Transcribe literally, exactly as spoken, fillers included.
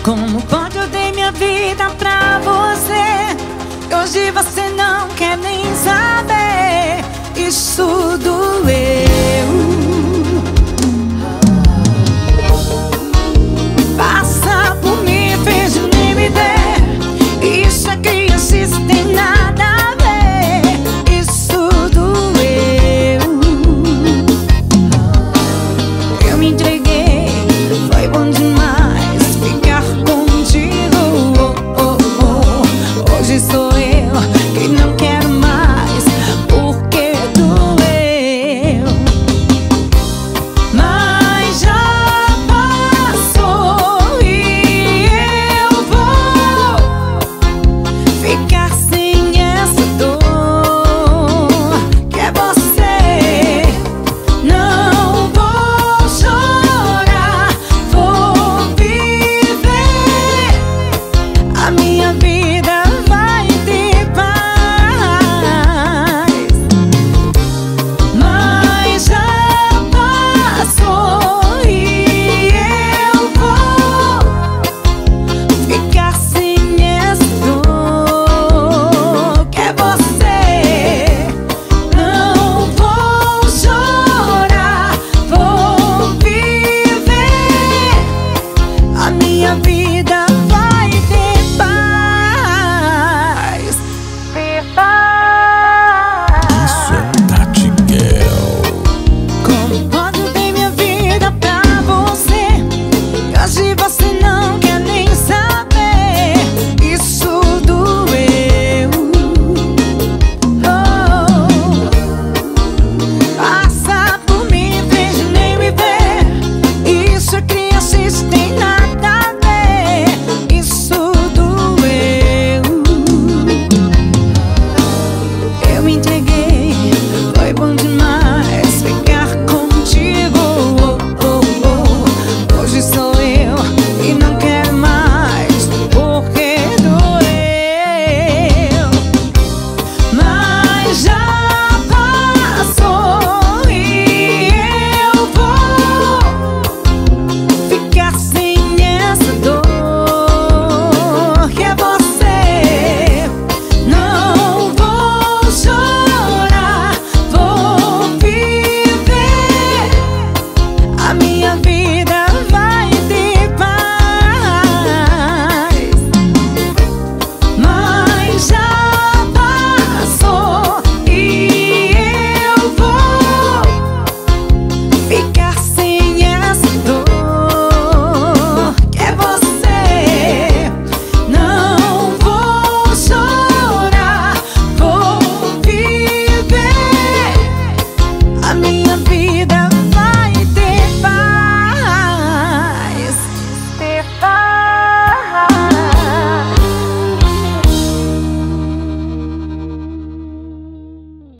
Como pode eu dei minha vida pra você e hoje você não quer nem saber? Isso doeu. Passa por mim, fez de nem me der. Isso é criancice, tem nada a ver. Isso doeu. Eu me entreguei, foi bom demais ficar contigo. Oh, oh, oh. Hoje sou eu que não quero mais, porque doeu. Mas já passou e eu vou ficar sem essa dor que é você. Não vou chorar, vou viver. A minha vida vai ter paz. Mas já passou e eu vou ficar sem essa dor que é você. Não vou chorar, vou viver. A minha vida